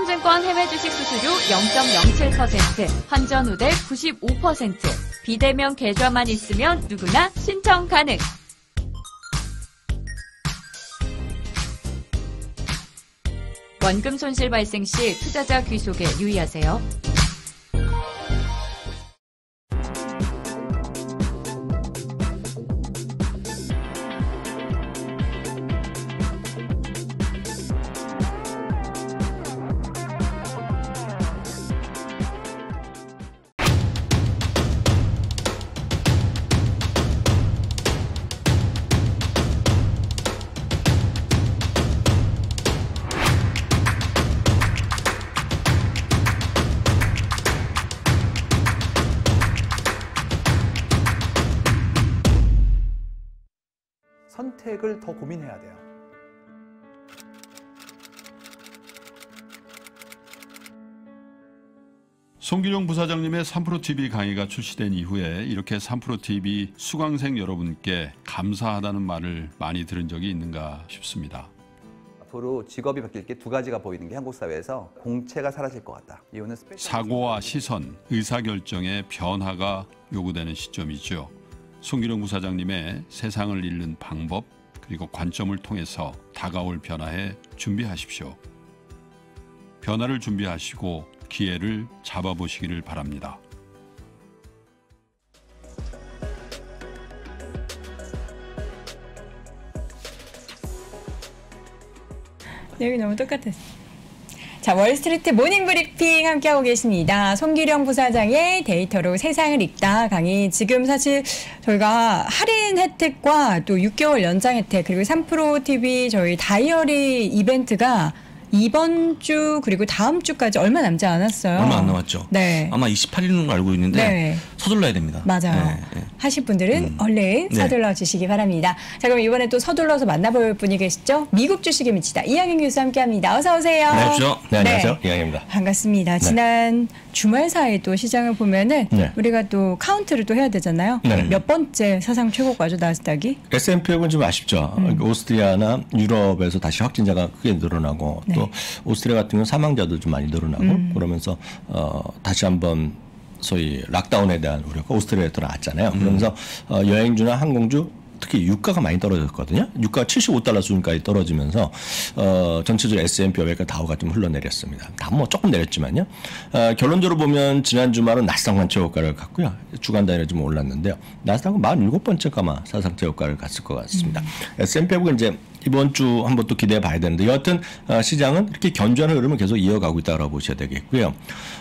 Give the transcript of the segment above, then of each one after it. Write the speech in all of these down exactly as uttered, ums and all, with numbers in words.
삼성증권 해외 주식 수수료 영 점 영칠 퍼센트, 환전 후대 구십오 퍼센트, 비대면 계좌만 있으면 누구나 신청 가능. 원금 손실 발생 시 투자자 귀속에 유의하세요. 선택을 더 고민해야 돼요. 송기룡 부사장님의 삼프로티비 강의가 출시된 이후에 이렇게 삼프로티비 수강생 여러분께 감사하다는 말을 많이 들은 적이 있는가 싶습니다. 앞으로 직업이 바뀔 게 두 가지가 보이는 게 한국 사회에서 공채가 사라질 것 같다. 이유는 사고와 시선, 의사결정의 변화가 요구되는 시점이죠. 송기룡 부사장님의 세상을 읽는 방법 그리고 관점을 통해서 다가올 변화에 준비하십시오. 변화를 준비하시고 기회를 잡아보시기를 바랍니다. 여기 너무 똑같았어. 자, 월스트리트 모닝 브리핑 함께하고 계십니다. 송기룡 부사장의 데이터로 세상을 읽다 강의. 지금 사실 저희가 할인 혜택과 또 육 개월 연장 혜택 그리고 삼프로티비 저희 다이어리 이벤트가 이번 주 그리고 다음 주까지 얼마 남지 않았어요. 얼마 안 남았죠. 네. 아마 이십팔 일로 알고 있는데 네. 서둘러야 됩니다. 맞아요. 네, 네. 하실 분들은 음. 얼른 서둘러 주시기 바랍니다. 자, 그럼 이번에 또 서둘러서 만나볼 분이 계시죠? 미국 주식에 미치다 이항영 교수 함께합니다. 어서 오세요. 네, 그렇죠. 네, 안녕하세요. 이항영입니다. 반갑습니다. 네. 지난 주말 사이 또 시장을 보면은 네. 우리가 또 카운트를 또 해야 되잖아요. 네. 몇 번째 사상 최고가죠, 나스닥이? 에스 앤 피 오백은 좀 아쉽죠. 음. 오스트리아나 유럽에서 다시 확진자가 크게 늘어나고 네. 또 오스트리아 같은 경우는 사망자도 좀 많이 늘어나고 음. 그러면서 어, 다시 한번 소위 락다운에 대한 우려가 오스트리아에 또 나왔잖아요. 음. 그러면서 어, 여행주나 항공주 특히 유가가 많이 떨어졌거든요. 유가가 칠십오 달러 수준까지 떨어지면서 어, 전체적으로 에스 앤 피 오백과 다우가 좀 흘러내렸습니다. 다 뭐 조금 내렸지만요. 어, 결론적으로 보면 지난 주말은 나스닥만 최고가를 갔고요. 주간 단위로 좀 올랐는데요. 나스닥은 사십칠 번째가 아마 사상 최고가를 갔을 것 같습니다. 음. 에스 앤 피 오백은 이제 이번 주 한번 또 기대해 봐야 되는데 여하튼 어, 시장은 이렇게 견조한 흐름을 계속 이어가고 있다고 보셔야 되겠고요.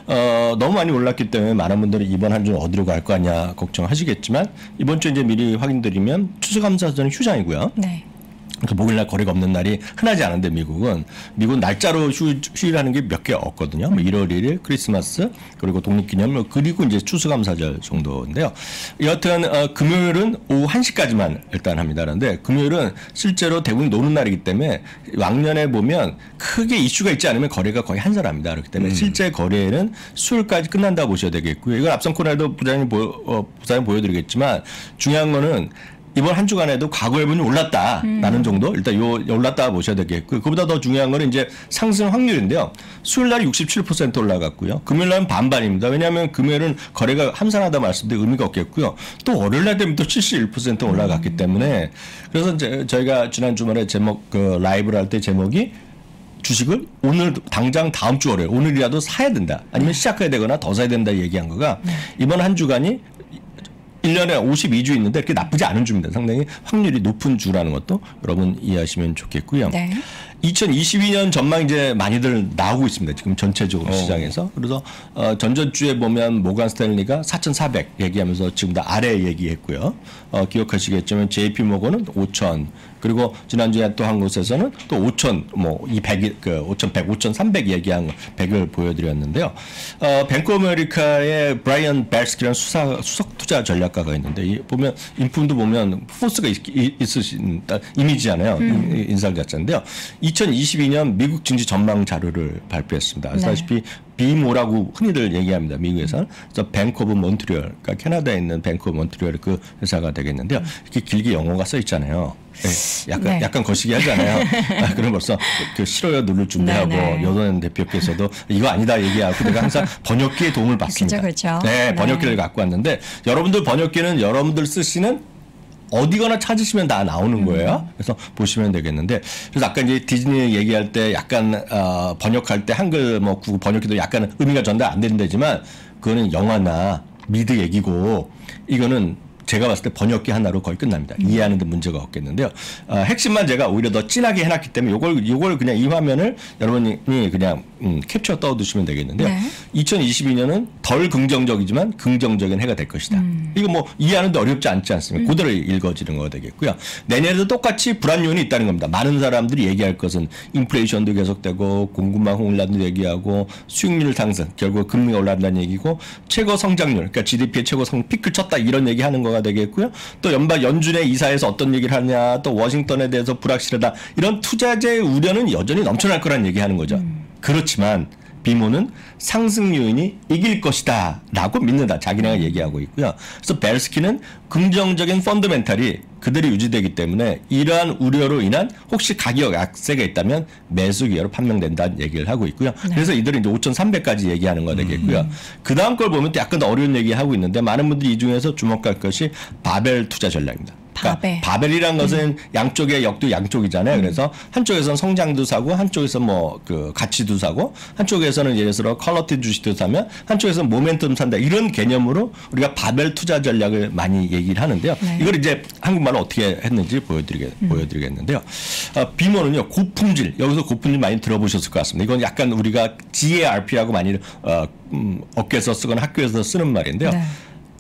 어, 너무 많이 올랐기 때문에 많은 분들이 이번 한 주는 어디로 갈 거 아니냐 걱정하시겠지만 이번 주 이제 미리 확인드리면 추수감사절은 휴장이고요. 네. 그러니까 목요일날 거래가 없는 날이 흔하지 않은데 미국은 미국은 날짜로 휴, 휴일하는 게 몇 개 없거든요. 뭐 일월 일일 크리스마스 그리고 독립기념일 그리고 이제 추수감사절 정도인데요. 여하튼 어, 금요일은 오후 한 시까지만 일단 합니다. 그런데 금요일은 실제로 대부분 노는 날이기 때문에 왕년에 보면 크게 이슈가 있지 않으면 거래가 거의 한산합니다. 그렇기 때문에 음. 실제 거래는 수요일까지 끝난다고 보셔야 되겠고요. 이건 앞선 코너에도 부장님 보여, 어, 부장님 보여드리겠지만 중요한 거는 이번 한 주간에도 과거에 보면 올랐다라는 음. 정도 일단 요 올랐다 보셔야 되겠고 그보다 더 중요한 거는 이제 상승 확률인데요. 수요일 날 육십칠 퍼센트 올라갔고요. 금요일 날은 반반입니다. 왜냐하면 금요일은 거래가 함산하다 말씀드린 의미가 없겠고요. 또 월요일 날 되면 또 칠십일 퍼센트 올라갔기 음. 때문에 그래서 이제 저희가 지난 주말에 제목 그 라이브를 할 때 제목이 주식을 오늘 당장 다음 주 월요일 오늘이라도 사야 된다. 아니면 시작해야 되거나 더 사야 된다 얘기한 거가 이번 한 주간이 일 년에 오십이 주 있는데 그렇게 나쁘지 않은 주입니다. 상당히 확률이 높은 주라는 것도 여러분 이해하시면 좋겠고요. 네. 이천이십이 년 전망 이제 많이들 나오고 있습니다. 지금 전체적으로 오. 시장에서. 그래서 어, 전전주에 보면 모간 스탠리가 사천사백 얘기하면서 지금 다 아래 얘기했고요. 어, 기억하시겠지만 제이피 모건은 오천 그리고 지난주에 또 한 곳에서는 또 오천 뭐 이 백 그 오천백 오천삼백 얘기한 백을 보여드렸는데요. 어, 뱅크 오브 아메리카의 브라이언 벨스키라는 수사 수석 투자 전략가가 있는데 이 보면 인품도 보면 포스가 있, 있으신 이미지잖아요. 음. 인상 자체인데요. 이천이십이 년 미국 증시 전망 자료를 발표했습니다. 아시다시피 네. 비모라고 흔히들 얘기합니다. 미국에서는. 그래서 뱅크 오브 몬트리올, 그러니까 캐나다에 있는 뱅크 오브 몬트리올 그 회사가 되겠는데요. 이렇게 길게 영어가 써 있잖아요. 네, 약간 네. 약간 거시기 하잖아요. 아, 그럼 벌써 그 싫어요 누를 준비하고 네, 네. 여론 대표께서도 이거 아니다 얘기하고 내가 항상 번역기의 도움을 받습니다. 그렇죠, 그렇죠. 네, 네. 번역기를 갖고 왔는데 여러분들 번역기는 여러분들 쓰시는 어디거나 찾으시면 다 나오는 거예요. 그래서 보시면 되겠는데 그래서 아까 이제 디즈니 얘기할 때 약간 어, 번역할 때 한글 뭐 국어 번역기도 약간 의미가 전달 안 된다지만 그거는 영화나 미드 얘기고 이거는 제가 봤을 때 번역기 하나로 거의 끝납니다. 음. 이해하는 데 문제가 없겠는데요. 어, 핵심만 제가 오히려 더 진하게 해놨기 때문에 요걸 요걸 그냥 이 화면을 여러분이 그냥 음, 캡처 떠두시면 되겠는데요. 네. 이천이십이 년은 덜 긍정적이지만 긍정적인 해가 될 것이다. 음. 이거 뭐 이해하는데 어렵지 않지 않습니까? 그대로 읽어지는 거가 되겠고요. 내년에도 똑같이 불안 요인이 있다는 겁니다. 많은 사람들이 얘기할 것은 인플레이션도 계속되고 공급망 혼란도 얘기하고 수익률 상승, 결국 금리가 올라간다는 얘기고 최고 성장률, 그러니까 지디피의 최고 성 피크를 쳤다 이런 얘기하는 거가 되겠고요. 또 연방 연준의 이사에서 어떤 얘기를 하냐, 또 워싱턴에 대해서 불확실하다 이런 투자자의 우려는 여전히 넘쳐날 거란 얘기하는 거죠. 음. 그렇지만 비모는 상승 요인이 이길 것이다 라고 믿는다. 자기네가 얘기하고 있고요. 그래서 벨스키는 긍정적인 펀더멘탈이 그대로 유지되기 때문에 이러한 우려로 인한 혹시 가격 악세가 있다면 매수 기회로 판명된다는 얘기를 하고 있고요. 네. 그래서 이들은 이제 오천삼백까지 얘기하는 거 되겠고요. 음. 그 다음 걸 보면 또 약간 더 어려운 얘기 하고 있는데 많은 분들이 이 중에서 주목할 것이 바벨 투자 전략입니다. 그러니까 바벨. 바벨이라는 것은 음. 양쪽의 역도 양쪽이잖아요. 음. 그래서 한쪽에서는 성장도 사고 한쪽에서 뭐 그 가치도 사고 한쪽에서는 예를 들어 퀄리티 주식도 사면 한쪽에서는 모멘텀 산다. 이런 개념으로 우리가 바벨 투자 전략을 많이 얘기를 하는데요. 네. 이걸 이제 한국말로 어떻게 했는지 보여드리겠, 음. 보여드리겠는데요. 어, 비모는요. 고품질. 여기서 고품질 많이 들어보셨을 것 같습니다. 이건 약간 우리가 지에이알피라고 많이 어, 음, 업계에서 쓰거나 학교에서 쓰는 말인데요. 네.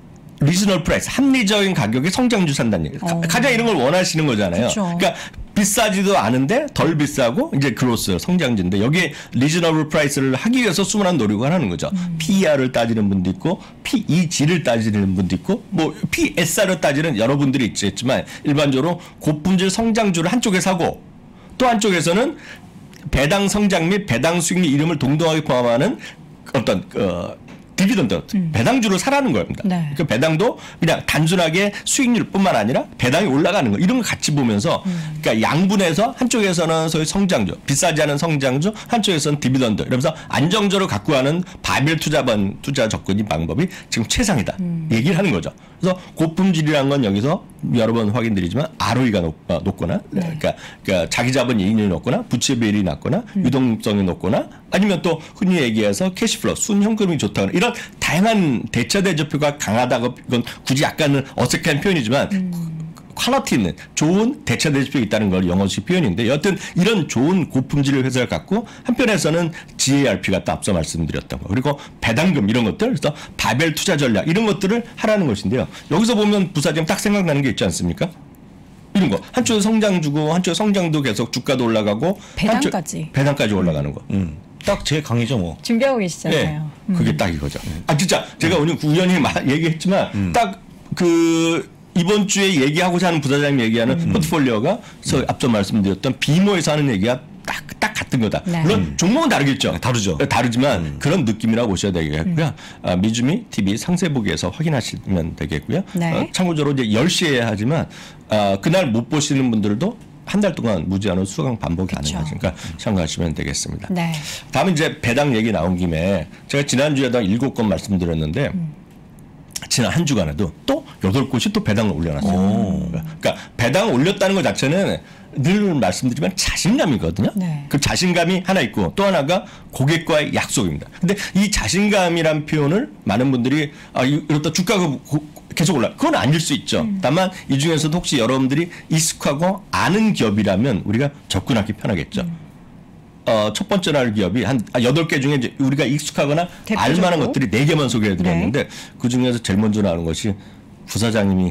리즈널 프라이스, 합리적인 가격에 성장주 산다는 얘기. 어. 가장 이런 걸 원하시는 거잖아요. 그쵸. 그러니까 비싸지도 않은데 덜 비싸고 이제 그로스 성장주인데 여기에 리즈너블 프라이스를 하기 위해서 수많은 노력을 하는 거죠. 음. 피이알을 따지는 분도 있고 피이지를 따지는 분도 있고 뭐 피에스알을 따지는 여러분들이 있겠지만 일반적으로 고품질 성장주를 한쪽에 사고 또 한쪽에서는 배당 성장 및 배당 수익률 이름을 동등하게 포함하는 어떤 어, 디비던드, 음. 배당주를 사라는 겁니다. 네. 그 배당도 그냥 단순하게 수익률뿐만 아니라 배당이 올라가는 거 이런 거 같이 보면서 음. 그러니까 양분해서 한쪽에서는 소위 성장주, 비싸지 않은 성장주, 한쪽에서는 디비던드 이러면서 안정적으로 갖고 가는 바벨 투자반 투자 접근 방법이 지금 최상이다. 음. 얘기를 하는 거죠. 그래서 고품질이라는 건 여기서 여러 번 확인드리지만 알오이가 높, 어, 높거나 네. 그러니까, 그러니까 자기 자본 이익률이 높거나 부채 비율이 낮거나 음. 유동성이 높거나 아니면 또 흔히 얘기해서 캐시플로우 순현금이 좋다거나 이런 다양한 대처 대조표가 강하다고 이건 굳이 약간은 어색한 표현이지만 음. 퀄리티 있는 좋은 대처 대조표가 있다는 걸 영어식 표현인데 여하튼 이런 좋은 고품질 회사를 갖고 한편에서는 지에이알피가 또 앞서 말씀드렸던 거 그리고 배당금 이런 것들 그래서 바벨 투자 전략 이런 것들을 하라는 것인데요. 여기서 보면 부사장 딱 생각나는 게 있지 않습니까? 이런 거 한쪽에 성장 주고 한쪽에 성장도 계속 주가도 올라가고 배당까지 배당까지 올라가는 거. 음. 딱 제 강의죠 뭐. 준비하고 계시잖아요. 네, 음. 그게 딱 이거죠. 아 진짜 제가 오늘 우연히 얘기했지만 음. 딱 그 이번 주에 얘기하고자 하는 부사장님 얘기하는 음. 포트폴리오가 음. 앞서 말씀드렸던 비모에서 하는 얘기가 딱, 딱 같은 거다. 네. 물론 음. 종목은 다르겠죠. 네, 다르죠. 다르지만 음. 그런 느낌이라고 보셔야 되겠고요. 음. 아, 미주미 티비 상세보기에서 확인하시면 되겠고요. 네. 어, 참고적으로 이제 열 시에 하지만 아, 그날 못 보시는 분들도 한 달 동안 무제한으로 수강 반복이 가능하니까 참고하시면 되겠습니다. 네. 다음은 이제 배당 얘기 나온 김에 제가 지난주에도 일곱 건 말씀드렸는데 음. 지난 한 주간에도 또 여덟 곳이 또 배당을 올려놨어요. 오. 그러니까 배당을 올렸다는 것 자체는 늘 말씀드리면 자신감이거든요. 네. 그 자신감이 하나 있고 또 하나가 고객과의 약속입니다. 근데 이 자신감이란 표현을 많은 분들이 아, 이렇다 주가가 계속 올라. 그건 아닐 수 있죠. 음. 다만 이 중에서도 혹시 여러분들이 익숙하고 아는 기업이라면 우리가 접근하기 편하겠죠. 음. 어, 첫 번째 날 기업이 한 여덟 개 중에 이제 우리가 익숙하거나 대표적으로? 알만한 것들이 네 개만 소개해드렸는데 네. 그 중에서 제일 먼저 나오는 것이 부사장님이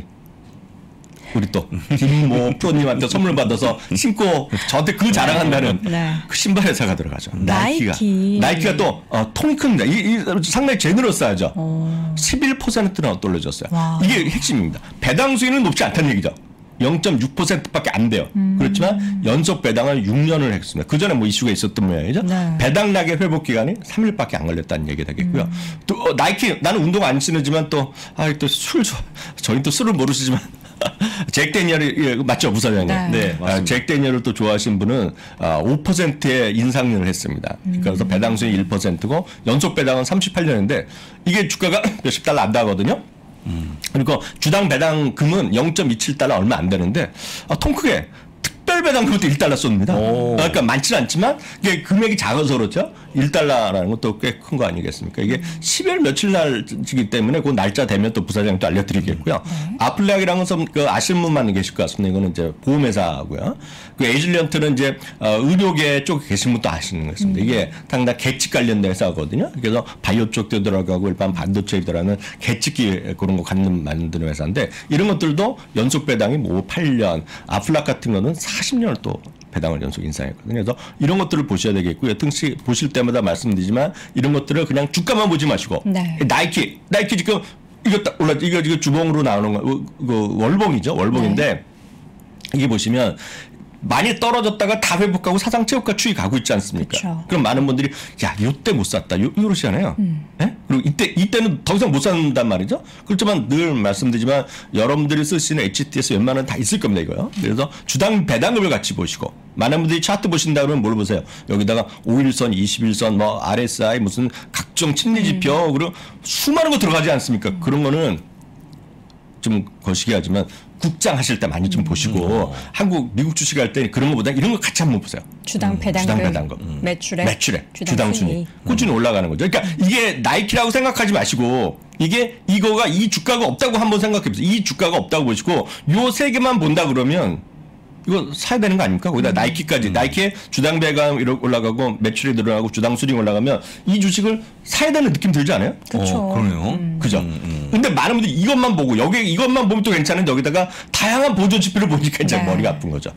우리 또 김모 프로님한테 선물 받아서 신고 저한테 그 자랑한다는 네. 그 신발 회사가 들어가죠. 나이키가. 나이키. 나이키가 또 어, 통이 큽니다. 이, 이 상당히 제너러스하죠. 오. 십일 퍼센트나 올려줬어요. 와. 이게 핵심입니다. 배당 수익은 높지 않다는 얘기죠. 영 점 육 퍼센트밖에 안 돼요. 음. 그렇지만 연속 배당을 육 년을 했습니다. 그 전에 뭐 이슈가 있었던 모양이죠. 네. 배당 낙의 회복 기간이 삼 일밖에 안 걸렸다는 얘기 되겠고요. 음. 또 어, 나이키 나는 운동 안 신으지만 또 아 또 술 저희 또 술을 모르시지만 잭 데니얼이 예, 맞죠, 부사장님? 네. 네, 아, 잭 데니얼을 또 좋아하신 분은 아, 오 퍼센트의 인상률을 했습니다. 그래서 음. 배당 수익 일 퍼센트고 연속 배당은 삼십팔 년인데 이게 주가가 몇십 달러 안 나거든요. 음. 그리고 주당 배당금은 영 점 이칠 달러 얼마 안 되는데 아, 통 크게 특별 배당금도 일 달러 쏩니다. 오. 그러니까 많지는 않지만 이게 금액이 작아서 그렇죠. 일 달러라는 것도 꽤 큰 거 아니겠습니까? 이게 십일 며칠 날이기 때문에 그 날짜 되면 또 부사장님 또 알려드리겠고요. 네. 아플렉이라는 것은 그 아시는 분만 계실 것 같습니다. 이거는 이제 보험회사고요. 그 에이즐리언트는 이제 어, 의료계 쪽에 계신 분도 아시는 것 같습니다. 이게 상당히 계측 관련된 회사거든요. 그래서 바이오 쪽도 들어가고 일반 반도체에 들어가는 계측기 그런 거 갖는 만드는 회사인데 이런 것들도 연속 배당이 뭐 팔 년, 아플렉 같은 거는 사십 년을 또 배당을 연속 인상했거든요. 그래서 이런 것들을 보셔야 되겠고요. 등시 보실 때마다 말씀드리지만 이런 것들을 그냥 주가만 보지 마시고 네. 나이키, 나이키 지금 이거 딱 올라 이거 이거 주봉으로 나오는 거, 그 월봉이죠. 월봉인데 네. 이게 보시면 많이 떨어졌다가 다 회복하고 사상 최고가 추이 가고 있지 않습니까? 그쵸. 그럼 많은 분들이 야 이때 못 샀다 요, 이러시잖아요. 음. 예? 그리고 이때 이때는 더 이상 못 산단 말이죠. 그렇지만 늘 말씀드리지만 여러분들이 쓰시는 에이치티에스 웬만하면 다 있을 겁니다 이거요. 그래서 주당 배당금을 같이 보시고 많은 분들이 차트 보신다 그러면 뭘 보세요? 여기다가 오 일선, 이십 일선, 뭐 알에스아이 무슨 각종 심리 지표 그리고 수많은 거 들어가지 않습니까? 음. 그런 거는 좀 거시기 하지만 국장 하실 때 많이 좀 보시고 한국 미국 주식 할 때 그런 거보다 이런 거 같이 한번 보세요. 주당 배당금, 주당 배당금, 매출액, 매출액, 주당, 주당 순위. 순위 꾸준히 올라가는 거죠. 그러니까 이게 나이키라고 생각하지 마시고 이게 이거가 이 주가가 없다고 한번 생각해 보세요. 이 주가가 없다고 보시고 요 세 개만 본다 그러면 이거 사야 되는 거 아닙니까? 거기다 나이키까지 나이키의 주당 배당 이렇게 올라가고 매출이 늘어나고 주당 수익 올라가면 이 주식을 사야 되는 느낌 들지 않아요? 그렇죠. 어, 그러네요. 그죠? 근데 많은 분들이 이것만 보고 여기 이것만 보면 또 괜찮은데 여기다가 다양한 보조 지표를 보니까 이제 네. 머리가 아픈 거죠.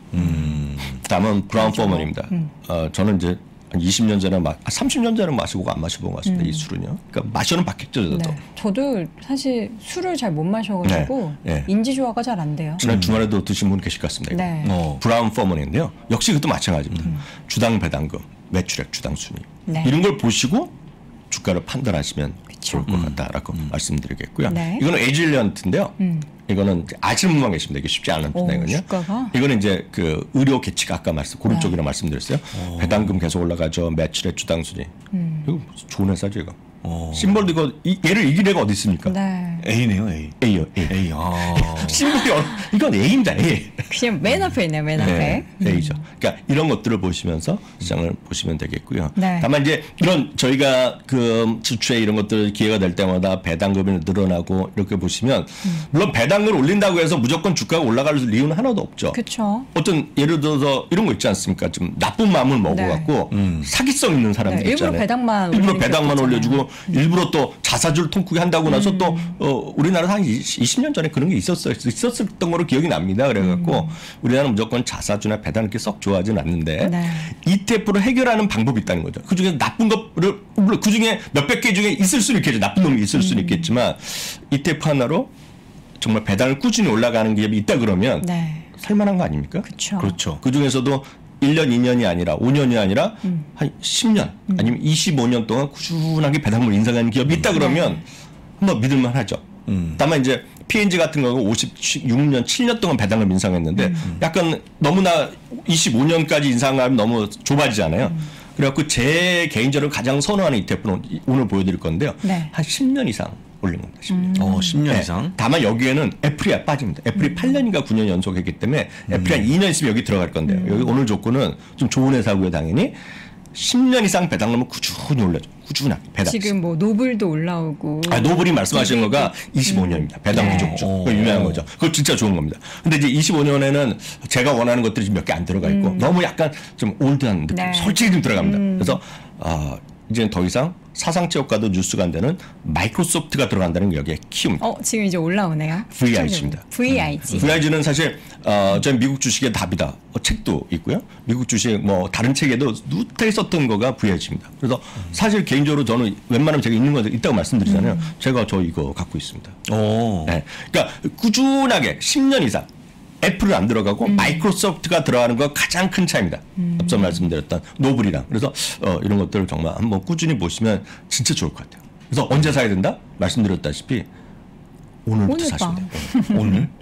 다음은 브라운 포먼입니다. 어, 저는 이제 한 이십 년 전에 마, 아, 삼십 년 전에 마시고 안 마셔본 것 같습니다. 이 술은요. 그러니까 마셔는 봤겠죠, 저도. 네. 저도 사실 술을 잘 못 마셔가지고 네. 네. 인지 조화가 잘 안 돼요. 지난 주말에도 드신 분 계실 것 같습니다. 이거. 네. 어. 브라운 포먼인데요. 역시 그것도 마찬가지입니다. 주당 배당금, 매출액, 주당 순위 네. 이런 걸 보시고 주가를 판단하시면 좋을 것 같다라고 말씀드리겠고요. 네. 이거는 에이즐리언트인데요. 음. 이거는 아시는 분만 계십니다. 이게 쉽지 않은 오, 분야거든요. 주가가? 이거는 이제 그 의료 계측 아까 말씀 그런 네. 쪽이라 말씀드렸어요. 배당금 계속 올라가죠. 매출액, 주당 순위. 음. 이거 좋은 회사죠 이거. 어. 심벌도 이거 이, 얘를 이길 애가 어디 있습니까? 네. A네요, A. A요. A. A. 아. 심벌이 어, 이건 A입니다. A. 그냥 맨 앞에 있네요, 맨 앞에. 네, A죠. 그러니까 이런 것들을 보시면서 시장을 보시면 되겠고요. 네. 다만 이제 이런 저희가 그 주주회 이런 것들 기회가 될 때마다 배당금이 늘어나고 이렇게 보시면 물론 배당금을 올린다고 해서 무조건 주가가 올라갈 이유는 하나도 없죠. 그렇죠. 어떤 예를 들어서 이런 거 있지 않습니까? 좀 나쁜 마음을 먹어갖고 사기성 있는 사람들 네, 일부러 있잖아요. 배당만 일부러 올리는 배당만 것도 올려주고 일부러 또 자사주를 통크게 한다고 나서 음. 또 어, 우리나라 한 이십 년 전에 그런 게 있었어요. 있었던 거로 기억이 납니다. 그래갖고 음. 우리나라는 무조건 자사주나 배당 이렇게 썩 좋아하진 않는데 네. 이티에프로 해결하는 방법이 있다는 거죠. 그 중에 나쁜 거를 물론 그 중에 몇백 개 중에 있을 수는 있겠죠. 나쁜 놈이 있을 음. 수는 있겠지만 이티에프 하나로 정말 배당을 꾸준히 올라가는 기업이 있다 그러면 네. 살만한 거 아닙니까? 그렇죠. 그렇죠. 그 중에서도 일 년, 이 년이 아니라 오 년이 아니라 한 십 년 아니면 이십오 년 동안 꾸준하게 배당을 인상하는 기업이 있다 그러면 한번 믿을만 하죠. 음. 다만 이제 피엔지 같은 경우 오십육 년, 칠 년 동안 배당을 인상했는데 약간 너무나 이십오 년까지 인상하면 너무 좁아지잖아요. 그래갖고 제 개인적으로 가장 선호하는 이티에프는 오늘 보여드릴 건데요. 네. 한 십 년 이상 올린 겁니다. 십 년. 어, 십 년 네. 이상. 다만 여기에는 애플이 빠집니다. 애플이 팔 년인가 구 년 연속했기 때문에 애플이 한 이 년 있으면 여기 들어갈 건데요. 여기 오늘 조건은 좀 좋은 회사고요, 당연히. 십 년 이상 배당금을 꾸준히 올려줘. 꾸준하게 배당. 지금 뭐 노블도 올라오고. 아, 노블이 말씀하시는 거가 이십오 년입니다. 배당 네. 부족주. 어. 그거 유명한 거죠. 그거 진짜 좋은 겁니다. 근데 이제 이십오 년에는 제가 원하는 것들이 몇 개 안 들어가 있고 너무 약간 좀 올드한 느낌, 네. 솔직히 좀 들어갑니다. 그래서 아, 이제는 더 이상 사상체육과도 뉴스가 안 되는 마이크로소프트가 들어간다는 게 여기에 키웁니다. 어, 지금 이제 올라오네요. 브이아이지입니다. 브이아이지. 브이아이지는 사실 어, 저희 미국 주식의 답이다. 어, 책도 있고요. 미국 주식 뭐 다른 책에도 누타에 썼던 거가 브이아이지입니다. 그래서 사실 개인적으로 저는 웬만하면 제가 있는 거 있다고 말씀드리잖아요. 제가 저 이거 갖고 있습니다. 오. 네. 그러니까 꾸준하게 십 년 이상 애플은 안 들어가고 마이크로소프트가 들어가는 거 가장 큰 차이입니다. 앞서 말씀드렸던 노블이랑. 그래서 어, 이런 것들을 정말 한번 꾸준히 보시면 진짜 좋을 것 같아요. 그래서 언제 사야 된다? 말씀드렸다시피 오늘부터 오늘 사시면 밤. 돼요. 오늘? 예.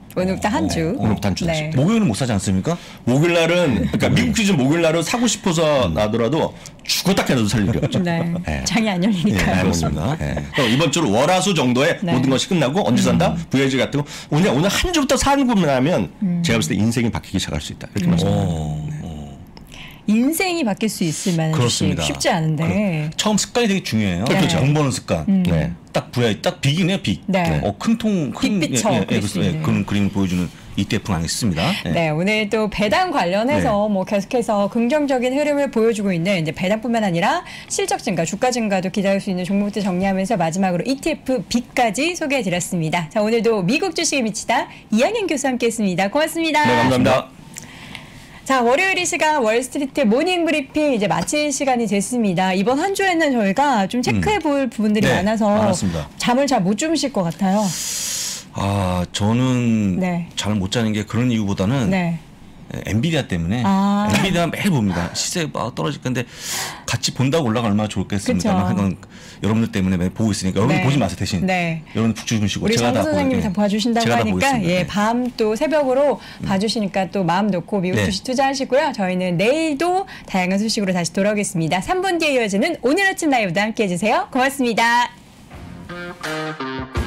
오늘부터 한 주. 오늘부터 한 주 네. 사실. 목요일은 못 사지 않습니까? 목요일 날은 그러니까 미국 시즌 목요일 날은 사고 싶어서 나더라도 죽었다 깨도 살 일이 없죠. 네. 네. 장이 안 네, 열리니까요. 그렇습니다. 네. 그럼 이번 주로 월화수 정도에 네. 모든 것이 끝나고 언제 산다? 브이아이지 같은 거 오늘 오늘 한 주부터 사는 분만 하면 제가 봤을 때 인생이 바뀌기 시작할 수 있다. 이렇게 말씀드립니다. 어, 어. 인생이 바뀔 수 있을 만한 그렇습니다. 주식 쉽지 않은데. 그, 처음 습관이 되게 중요해요. 네. 그렇죠. 돈 버는 습관. 네. 딱 부야, 딱 빅이네요, 빅. 네. 어, 큰 통, 큰 빅비처 예, 예, 그릴 예, 수 그래서, 예, 있는. 그런 그림을 보여주는 이티에프가 아니겠습니다. 예. 네, 오늘 또 배당 관련해서 뭐 계속해서 긍정적인 흐름을 보여주고 있는 이제 배당뿐만 아니라 실적 증가, 주가 증가도 기다릴 수 있는 종목들 정리하면서 마지막으로 이티에프 빅까지 소개해드렸습니다. 자, 오늘도 미국 주식에 미치다 이한영 교수와 함께했습니다. 고맙습니다. 네, 감사합니다. 자, 월요일 이 시간 월스트리트 모닝 브리핑 이제 마칠 시간이 됐습니다. 이번 한 주에는 저희가 좀 체크해볼 부분들이 네, 많아서 많았습니다. 잠을 잘 못 주무실 것 같아요. 아, 저는 네. 잘 못 자는 게 그런 이유보다는 네. 엔비디아 때문에 아. 엔비디아 매일 봅니다. 시세 막 떨어질 건데 같이 본다고 올라가면 얼마나 좋겠습니까? 그쵸. 하여간 여러분들 때문에 매일 보고 있으니까 여러분 네. 보지 마세요 대신. 네. 여러분 푹 주무시고 우리 제가 정 다 선생님이 보여- 다 봐주신다고 제가 다 하니까 보겠습니다. 예, 네. 밤 또 새벽으로 봐주시니까 또 마음 놓고 미국 네. 주식 투자하시고요. 저희는 내일도 다양한 소식으로 다시 돌아오겠습니다. 삼 분 뒤에 이어지는 오늘 아침 라이브도 함께해 주세요. 고맙습니다.